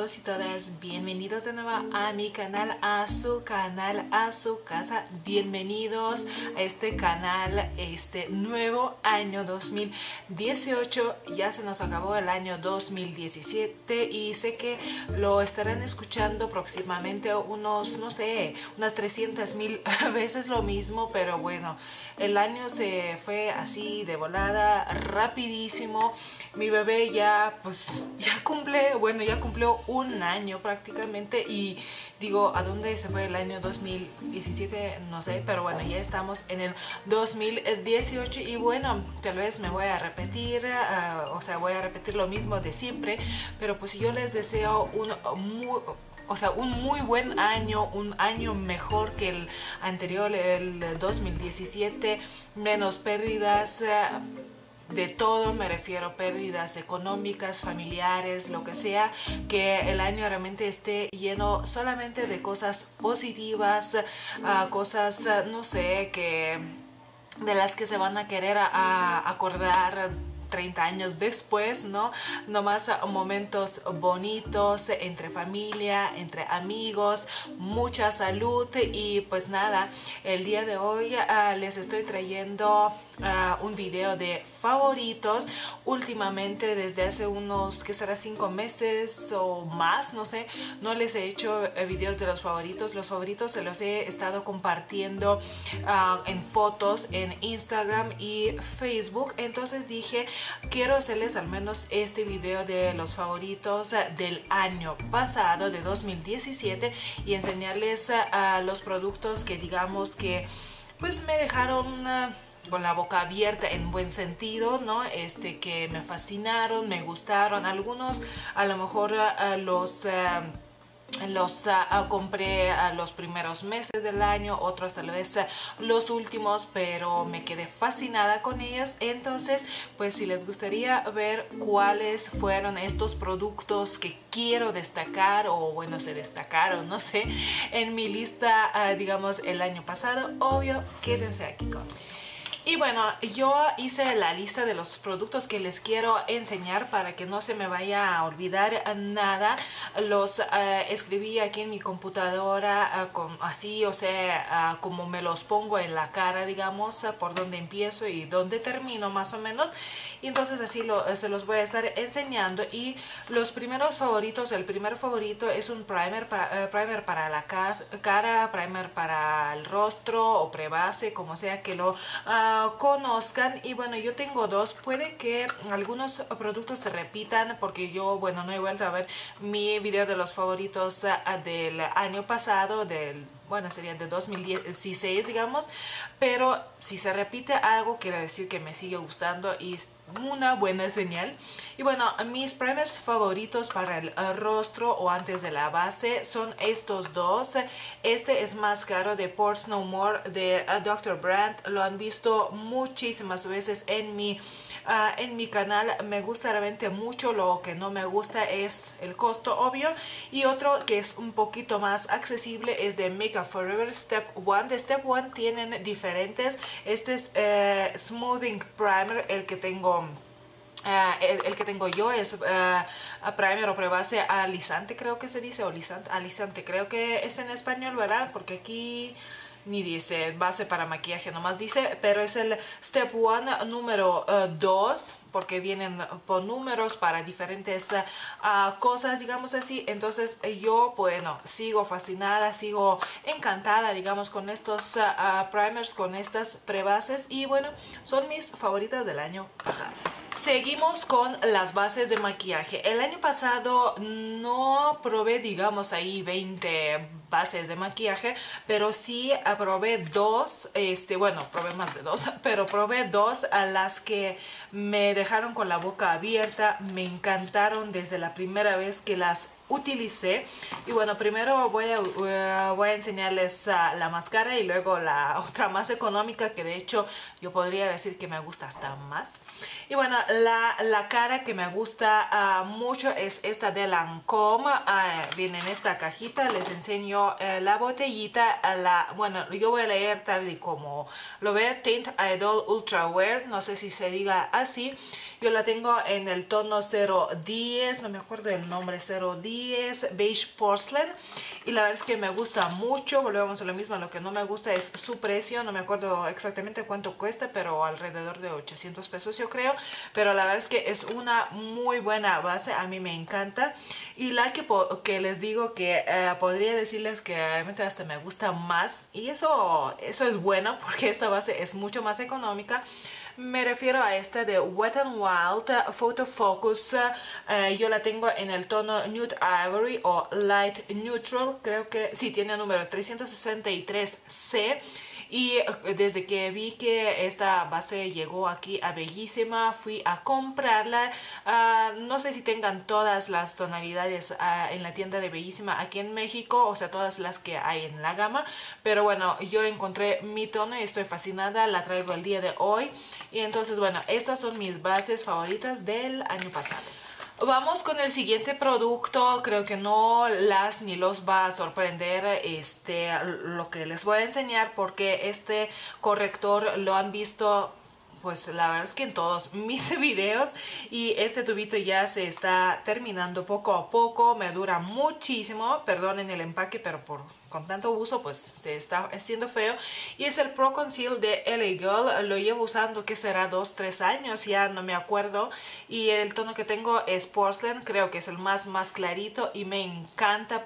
todos y todas, bienvenidos de nuevo a mi canal, a su canal, a su casa. Bienvenidos a este canal, este nuevo año 2018. Ya se nos acabó el año 2017 y sé que lo estarán escuchando próximamente unos, no sé, unas 300,000 veces lo mismo, pero bueno, el año se fue así de volada, rapidísimo. Mi bebé ya cumplió un año prácticamente y digo, ¿a dónde se fue el año 2017? No sé, pero bueno, ya estamos en el 2018 y bueno, tal vez me voy a repetir, voy a repetir lo mismo de siempre, pero pues yo les deseo un muy buen año, un año mejor que el anterior, el 2017, menos pérdidas. De todo, me refiero pérdidas económicas, familiares, lo que sea, que el año realmente esté lleno solamente de cosas positivas, cosas, no sé, que de las que se van a querer acordar 30 años después, ¿no? Nomás momentos bonitos entre familia, entre amigos, mucha salud y pues nada, el día de hoy les estoy trayendo un video de favoritos. Últimamente, desde hace unos, ¿qué será? 5 meses o más, no sé, no les he hecho videos de los favoritos. Los favoritos se los he estado compartiendo en fotos en Instagram y Facebook. Entonces dije, quiero hacerles al menos este video de los favoritos del año pasado, de 2017, y enseñarles los productos que digamos que pues me dejaron con la boca abierta en buen sentido, ¿no? Que me fascinaron, me gustaron. Algunos a lo mejor los compré los primeros meses del año, otros tal vez los últimos, pero me quedé fascinada con ellos. Entonces, pues si les gustaría ver cuáles fueron estos productos que quiero destacar, o bueno, se destacaron, no sé, en mi lista, digamos, el año pasado, obvio, quédense aquí conmigo. Y bueno, yo hice la lista de los productos que les quiero enseñar para que no se me vaya a olvidar nada. Los escribí aquí en mi computadora, así, o sea, como me los pongo en la cara, digamos, por donde empiezo y donde termino más o menos. Y entonces así se los voy a estar enseñando. Y los primeros favoritos, el primer favorito es un primer para la cara, primer para el rostro o prebase, como sea que lo conozcan. Y bueno, yo tengo dos. Puede que algunos productos se repitan porque yo, bueno, no he vuelto a ver mi video de los favoritos del año pasado, bueno, sería de 2016, digamos, pero si se repite algo, quiere decir que me sigue gustando y es una buena señal. Y bueno, mis primers favoritos para el rostro o antes de la base son estos dos. Este es más caro, de Pores No More de Dr. Brandt. Lo han visto muchísimas veces en mi canal. Me gusta realmente mucho. Lo que no me gusta es el costo, obvio. Y otro que es un poquito más accesible es de Makeup Forever Step 1. De Step 1 tienen diferentes. Este es Smoothing Primer, el que tengo. El que tengo yo es primer o prebase alisante, creo que se dice, o alisante, creo que es en español, ¿verdad? Porque aquí ni dice base para maquillaje, nomás dice, pero es el Step 1 número 2, porque vienen por números para diferentes cosas, digamos así. Entonces yo, bueno, sigo fascinada, sigo encantada, digamos, con estos primers, con estas prebases, y bueno, son mis favoritas del año pasado. Seguimos con las bases de maquillaje. El año pasado no probé, digamos, ahí 20 bases de maquillaje, pero sí probé dos, bueno, probé más de dos, pero probé dos a las que me dejaron con la boca abierta. Me encantaron desde la primera vez que las utilicé. Y bueno, primero voy a enseñarles la más cara y luego la otra más económica, que de hecho yo podría decir que me gusta hasta más. Y bueno, la cara que me gusta mucho es esta de Lancôme. Viene en esta cajita. Les enseño la botellita. Bueno, yo voy a leer tal y como lo ve. Tint Idol Ultra Wear, no sé si se diga así. Yo la tengo en el tono 010, no me acuerdo del nombre, 010. y es Beige Porcelain. Y la verdad es que me gusta mucho. Volvemos a lo mismo, lo que no me gusta es su precio. No me acuerdo exactamente cuánto cuesta, pero alrededor de 800 pesos yo creo. Pero la verdad es que es una muy buena base, a mí me encanta. Y la que les digo que podría decirles que realmente hasta me gusta más. Y eso es bueno porque esta base es mucho más económica. Me refiero a esta de Wet n Wild Photo Focus. Yo la tengo en el tono Nude Ivory o Light Neutral. Creo que sí, tiene el número 363C. Y desde que vi que esta base llegó aquí a Bellísima, fui a comprarla. No sé si tengan todas las tonalidades en la tienda de Bellísima aquí en México, o sea, todas las que hay en la gama. Pero bueno, yo encontré mi tono y estoy fascinada, la traigo el día de hoy. Y entonces, bueno, estas son mis bases favoritas del año pasado. Vamos con el siguiente producto. Creo que no las ni los va a sorprender lo que les voy a enseñar, porque este corrector lo han visto pues la verdad es que en todos mis videos, y este tubito ya se está terminando poco a poco. Me dura muchísimo, perdonen el empaque, pero con tanto uso pues se está haciendo feo. Y es el Pro Conceal de LA Girl. Lo llevo usando que será 2-3 años, ya no me acuerdo. Y el tono que tengo es Porcelain, creo que es el más clarito, y me encanta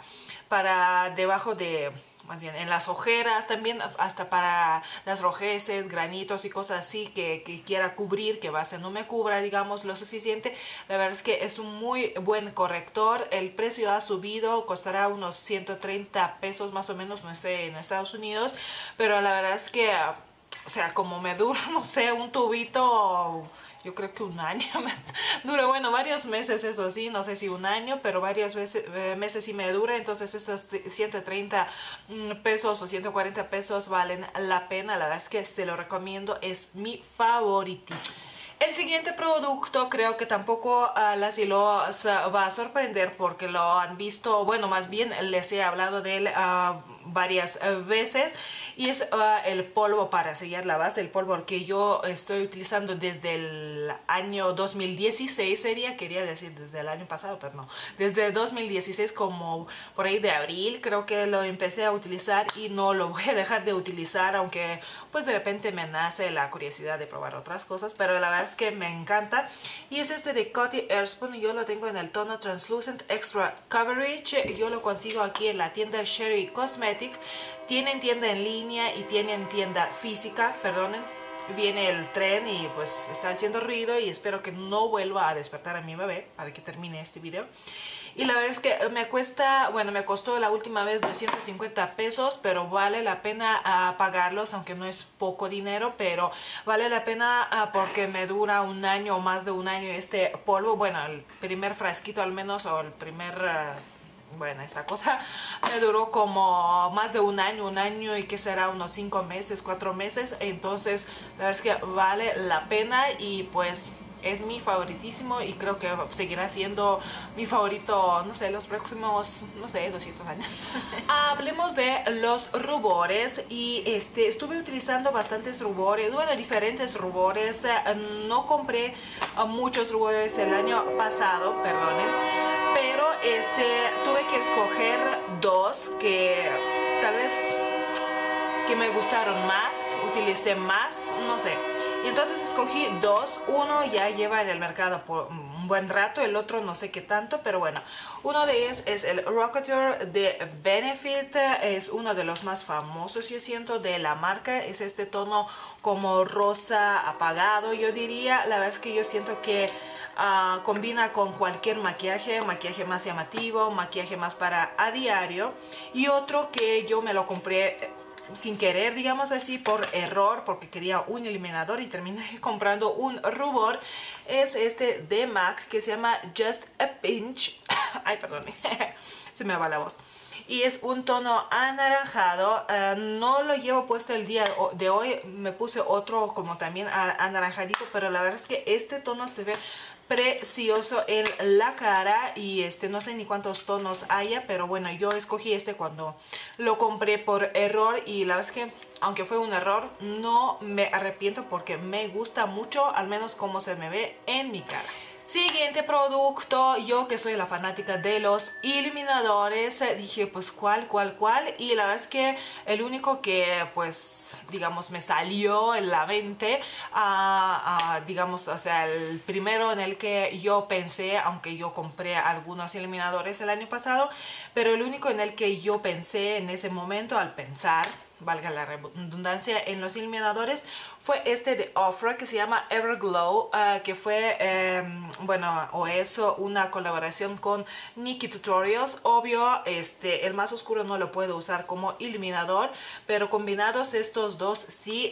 para debajo de, más bien en las ojeras, también hasta para las rojeces, granitos y cosas así que quiera cubrir, que base no me cubra, digamos, lo suficiente. La verdad es que es un muy buen corrector. El precio ha subido, costará unos 130 pesos más o menos, no sé, en Estados Unidos, pero la verdad es que, o sea, como me dura, no sé, un tubito, yo creo que un año me dura, bueno, varios meses, eso sí, no sé si un año, pero varios meses sí me dura. Entonces estos 130 pesos o 140 pesos valen la pena. La verdad es que se lo recomiendo, es mi favoritísimo. El siguiente producto creo que tampoco las y los va a sorprender, porque lo han visto, bueno, más bien les he hablado de él varias veces, y es el polvo para sellar la base, el polvo que yo estoy utilizando desde el año 2016, quería decir desde el año pasado, pero no, desde 2016, como por ahí de abril creo que lo empecé a utilizar, y no lo voy a dejar de utilizar, aunque pues de repente me nace la curiosidad de probar otras cosas, pero la verdad es que me encanta. Y es este de Coty Airspun, y yo lo tengo en el tono Translucent Extra Coverage. Yo lo consigo aquí en la tienda Sherry Cosmetics. Tienen tienda en línea y tienen tienda física, perdonen. Viene el tren y pues está haciendo ruido, y espero que no vuelva a despertar a mi bebé para que termine este video. Y la verdad es que me cuesta, bueno, me costó la última vez 250 pesos, pero vale la pena pagarlos, aunque no es poco dinero, pero vale la pena porque me dura un año o más de un año este polvo. Bueno, el primer frasquito al menos, o el primer... bueno, esta cosa me duró como más de un año y que será unos 5 meses, 4 meses. Entonces la verdad es que vale la pena, y pues es mi favoritísimo, y creo que seguirá siendo mi favorito, no sé, los próximos, no sé, 200 años. Hablemos de los rubores, y estuve utilizando bastantes rubores, bueno, diferentes rubores. No compré muchos rubores el año pasado, perdonen, pero tuve que escoger dos que tal vez que me gustaron más, utilicé más, no sé. Y entonces escogí dos. Uno ya lleva en el mercado por un buen rato, el otro no sé qué tanto, pero bueno. Uno de ellos es el Rocketeer de Benefit. Es uno de los más famosos, yo siento, de la marca. Es este tono como rosa apagado, yo diría. La verdad es que yo siento que combina con cualquier maquillaje más llamativo, maquillaje más para a diario. Y otro que yo me lo compré sin querer, digamos así, por error, porque quería un iluminador y terminé comprando un rubor, es este de MAC que se llama Just a Pinch. Ay, perdón, se me va la voz. Y es un tono anaranjado. No lo llevo puesto el día de hoy, me puse otro como también anaranjadito, pero la verdad es que este tono se ve precioso en la cara, y no sé ni cuántos tonos haya, pero bueno, yo escogí este cuando lo compré por error, y la verdad es que aunque fue un error, no me arrepiento porque me gusta mucho, al menos como se me ve en mi cara. Siguiente producto, yo que soy la fanática de los iluminadores, dije pues cuál, y la verdad es que el único que pues digamos me salió en la mente, digamos, o sea, el primero en el que yo pensé, aunque yo compré algunos iluminadores el año pasado, pero el único en el que yo pensé en ese momento al pensar, valga la redundancia, en los iluminadores, fue este de Ofra que se llama Everglow, que fue, bueno, o es una colaboración con Nikki Tutorials. Obvio, el más oscuro no lo puedo usar como iluminador, pero combinados estos dos, sí,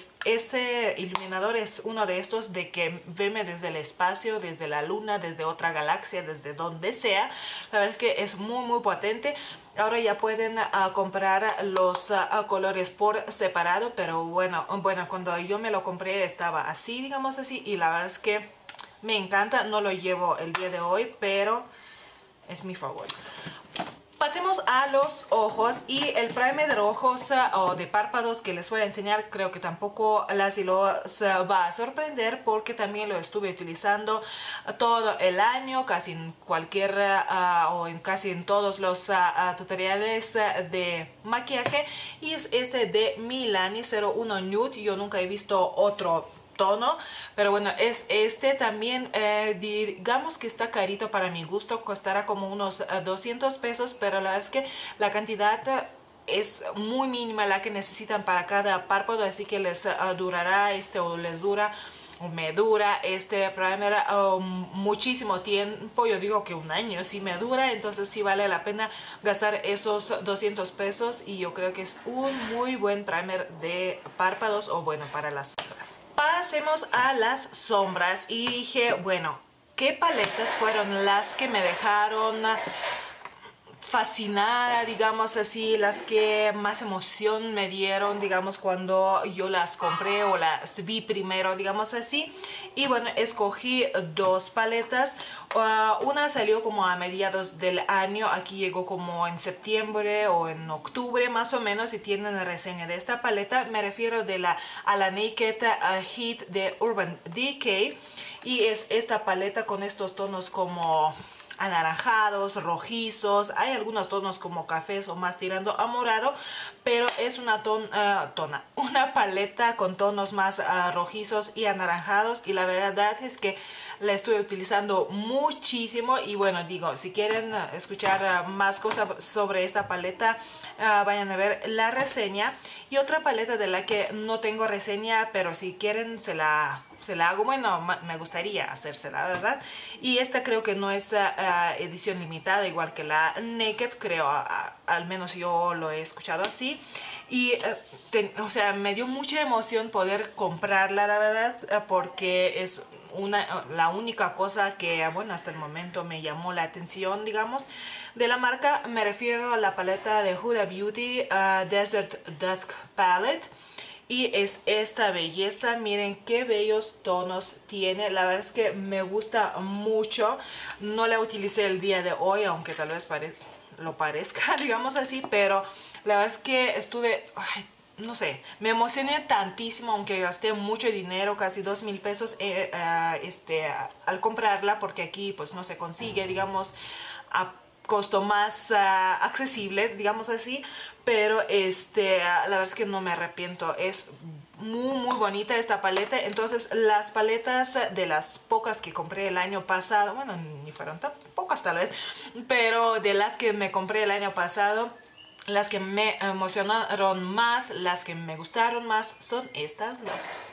ese iluminador es uno de estos de que veme desde el espacio, desde la luna, desde otra galaxia, desde donde sea. La verdad es que es muy potente. Ahora ya pueden comprar los colores por separado, pero bueno, cuando yo me lo compré estaba así, digamos así, y la verdad es que me encanta. No lo llevo el día de hoy, pero es mi favorito. Pasemos a los ojos, y el primer de ojos o de párpados que les voy a enseñar creo que tampoco los va a sorprender, porque también lo estuve utilizando todo el año, casi en cualquier casi en todos los tutoriales de maquillaje, y es este de Milani 01 Nude. Yo nunca he visto otro tono, pero bueno, es este también. Digamos que está carito para mi gusto, costará como unos 200 pesos, pero la verdad es que la cantidad es muy mínima la que necesitan para cada párpado, así que les durará o les dura o me dura este primer muchísimo tiempo. Yo digo que un año sí me dura, entonces sí vale la pena gastar esos 200 pesos, y yo creo que es un muy buen primer de párpados, o bueno, para las sombras. Pasemos a las sombras, y dije, bueno, ¿qué paletas fueron las que me dejaron fascinada, digamos así, las que más emoción me dieron, digamos, cuando yo las compré o las vi primero, digamos así? Y bueno, escogí dos paletas. Una salió como a mediados del año, aquí llegó como en septiembre o en octubre más o menos, y tienen reseña de esta paleta. Me refiero a la Naked Heat de Urban Decay, y es esta paleta con estos tonos como anaranjados, rojizos, hay algunos tonos como cafés o más tirando a morado, pero es una una paleta con tonos más rojizos y anaranjados, y la verdad es que la estoy utilizando muchísimo. Y bueno, digo, si quieren escuchar más cosas sobre esta paleta, vayan a ver la reseña. Y otra paleta de la que no tengo reseña, pero si quieren se la hago. Bueno, me gustaría hacérsela, ¿verdad? Y esta creo que no es edición limitada, igual que la Naked, creo, al menos yo lo he escuchado así. Y o sea, me dio mucha emoción poder comprarla, la verdad, porque es la única cosa que, bueno, hasta el momento me llamó la atención, digamos, de la marca. Me refiero a la paleta de Huda Beauty Desert Dusk Palette. Y es esta belleza, miren qué bellos tonos tiene. La verdad es que me gusta mucho. No la utilicé el día de hoy, aunque tal vez lo parezca, digamos así, pero la verdad es que estuve, no sé, me emocioné tantísimo, aunque gasté mucho dinero, casi 2,000 pesos al comprarla, porque aquí pues no se consigue, digamos, a costo más accesible, digamos así. Pero la verdad es que no me arrepiento, es muy bonita esta paleta. Entonces las paletas de las pocas que compré el año pasado, bueno, ni fueron tan pocas tal vez, pero de las que me compré el año pasado, las que me emocionaron más, las que me gustaron más, son estas dos.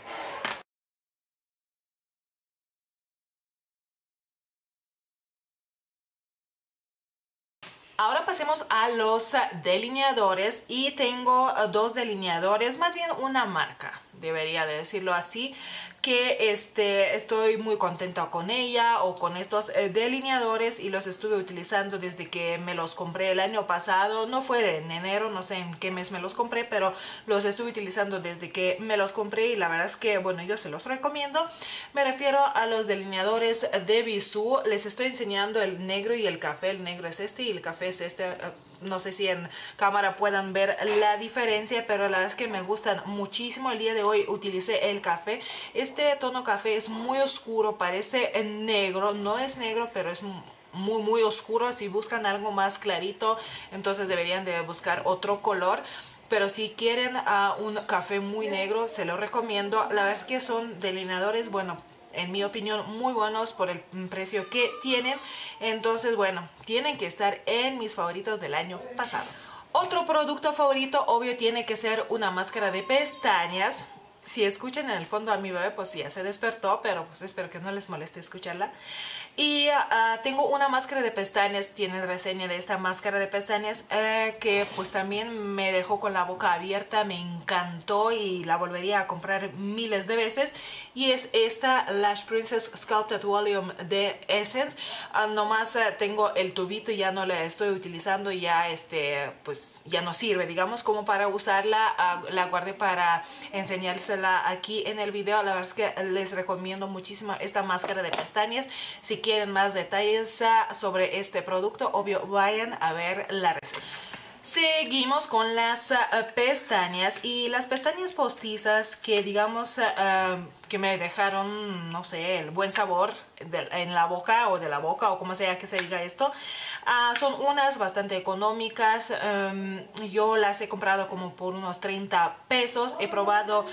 Ahora pasemos a los delineadores, y tengo dos delineadores, más bien una marca, debería de decirlo así, que estoy muy contenta con ella o con estos delineadores, y los estuve utilizando desde que me los compré el año pasado. No fue en enero, no sé en qué mes me los compré, pero los estuve utilizando desde que me los compré, y la verdad es que, bueno, yo se los recomiendo. Me refiero a los delineadores de Bisú. Les estoy enseñando el negro y el café. El negro es este y el café es este. no sé si en cámara puedan ver la diferencia, pero la verdad es que me gustan muchísimo. El día de hoy utilicé el café. Este tono café es muy oscuro, parece negro, no es negro, pero es muy oscuro. Si buscan algo más clarito, entonces deberían de buscar otro color. Pero si quieren un café muy negro, se lo recomiendo. La verdad es que son delineadores, bueno, en mi opinión, muy buenos por el precio que tienen. Entonces, bueno, tienen que estar en mis favoritos del año pasado. Otro producto favorito, obvio, tiene que ser una máscara de pestañas. Si escuchan en el fondo a mi bebé, pues ya se despertó, pero pues espero que no les moleste escucharla. Y tengo una máscara de pestañas, tiene reseña de esta máscara de pestañas que pues también me dejó con la boca abierta, me encantó y la volvería a comprar miles de veces. Y es esta Lash Princess Sculpted Volume de Essence. Nomás tengo el tubito y ya no la estoy utilizando, ya pues ya no sirve, digamos, como para usarla. La guardé para enseñársela aquí en el video. La verdad es que les recomiendo muchísimo esta máscara de pestañas. Si quieren más detalles sobre este producto, obvio, vayan a ver la reseña. Seguimos con las pestañas, y las pestañas postizas que digamos que me dejaron, no sé, el buen sabor en la boca o de la boca o como sea que se diga esto. Son unas bastante económicas. Yo las he comprado como por unos 30 pesos. He probado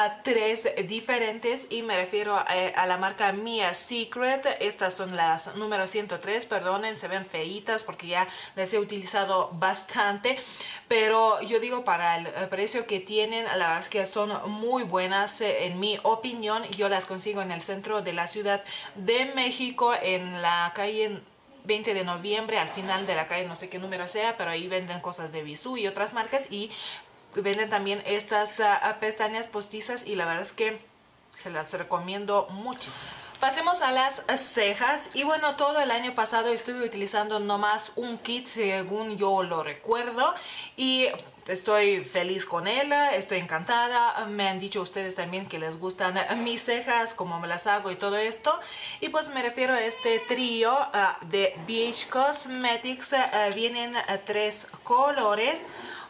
3 diferentes y me refiero a la marca Mia Secret. Estas son las número 103. Perdonen, se ven feitas porque ya las he utilizado bastante. Pero yo digo, para el precio que tienen, la verdad es que son muy buenas en mi opinión. Yo las consigo en el centro de la Ciudad de México, en la calle 20 de noviembre, al final de la calle, no sé qué número sea, pero ahí venden cosas de Bisú y otras marcas, y venden también estas pestañas postizas, y la verdad es que se las recomiendo muchísimo. Pasemos a las cejas. Y bueno, todo el año pasado estuve utilizando nomás un kit, según yo lo recuerdo, y estoy feliz con él, estoy encantada. Me han dicho ustedes también que les gustan mis cejas, cómo me las hago y todo esto. Y pues me refiero a este trío de BH Cosmetics. Vienen 3 colores.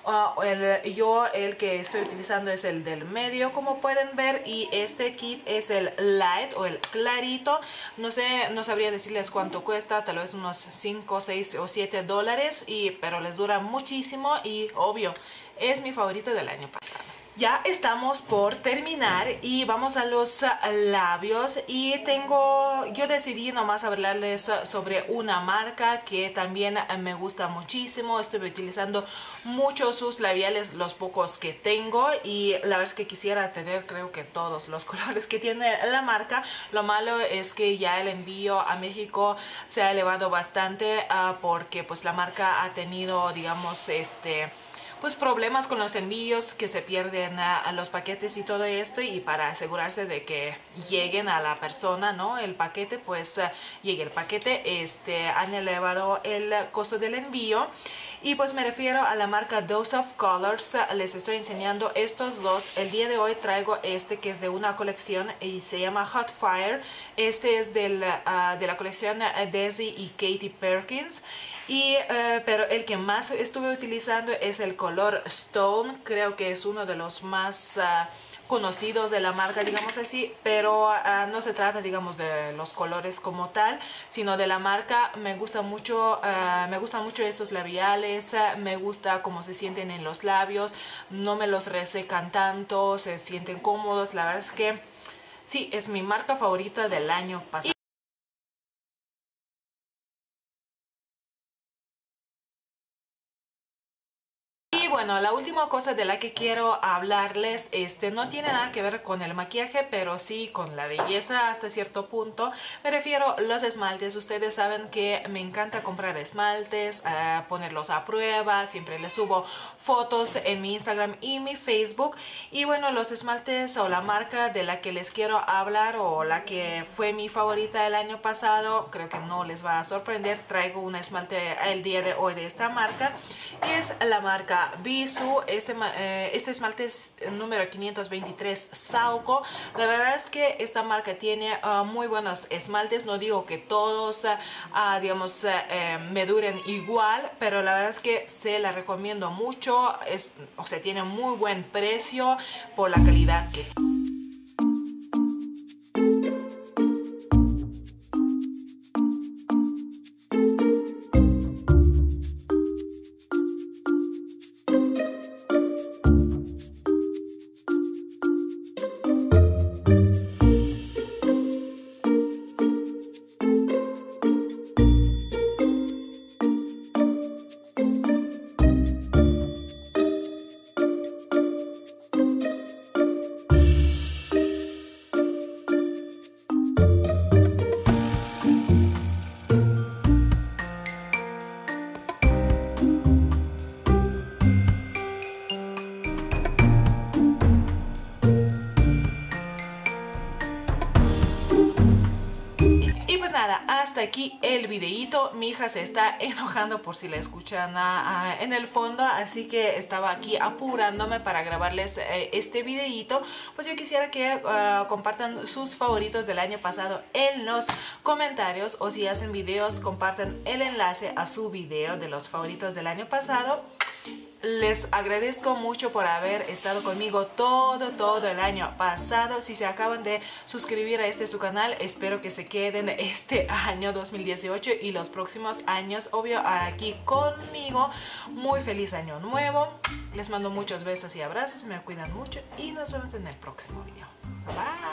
El que estoy utilizando es el del medio, como pueden ver, y este kit es el light o el clarito. No sé, no sabría decirles cuánto cuesta, tal vez unos 5, 6 o 7 dólares, pero les dura muchísimo y obvio es mi favorito del año pasado. Ya estamos por terminar y vamos a los labios, y yo decidí nomás hablarles sobre una marca que también me gusta muchísimo. Estuve utilizando mucho sus labiales, los pocos que tengo, y la verdad es que quisiera tener, creo que todos los colores que tiene la marca. Lo malo es que ya el envío a México se ha elevado bastante porque pues la marca ha tenido, digamos, pues problemas con los envíos, que se pierden a los paquetes y todo esto, y para asegurarse de que lleguen a la persona, ¿no?, el paquete, pues llegue el paquete, han elevado el costo del envío. Y pues me refiero a la marca Dose of Colors. Les estoy enseñando estos dos. El día de hoy traigo este que es de una colección y se llama Hot Fire. Este es de la colección Desi y Katy Perkins. Pero el que más estuve utilizando es el color Stone. Creo que es uno de los más conocidos de la marca, digamos así, pero no se trata, digamos, de los colores como tal, sino de la marca. Me gustan mucho estos labiales, me gusta cómo se sienten en los labios, no me los resecan tanto, se sienten cómodos. La verdad es que sí, es mi marca favorita del año pasado. Y bueno, la última cosa de la que quiero hablarles, no tiene nada que ver con el maquillaje, pero sí con la belleza hasta cierto punto. Me refiero a los esmaltes. Ustedes saben que me encanta comprar esmaltes, ponerlos a prueba. Siempre les subo fotos en mi Instagram y mi Facebook. Y bueno, los esmaltes, o la marca de la que les quiero hablar, o la que fue mi favorita el año pasado, creo que no les va a sorprender. Traigo un esmalte el día de hoy de esta marca, y es la marca Bisú. este esmalte es número 523 Sauco. La verdad es que esta marca tiene muy buenos esmaltes. No digo que todos digamos me duren igual, pero la verdad es que se la recomiendo mucho. O sea, tiene muy buen precio por la calidad que hasta aquí el videíto. Mi hija se está enojando por si la escuchan en el fondo, así que estaba aquí apurándome para grabarles este videíto. Pues yo quisiera que compartan sus favoritos del año pasado en los comentarios, o si hacen videos compartan el enlace a su video de los favoritos del año pasado. Les agradezco mucho por haber estado conmigo todo el año pasado. Si se acaban de suscribir a su canal, espero que se queden este año 2018 y los próximos años, obvio, aquí conmigo. Muy feliz año nuevo. Les mando muchos besos y abrazos, me cuidan mucho y nos vemos en el próximo video. Bye.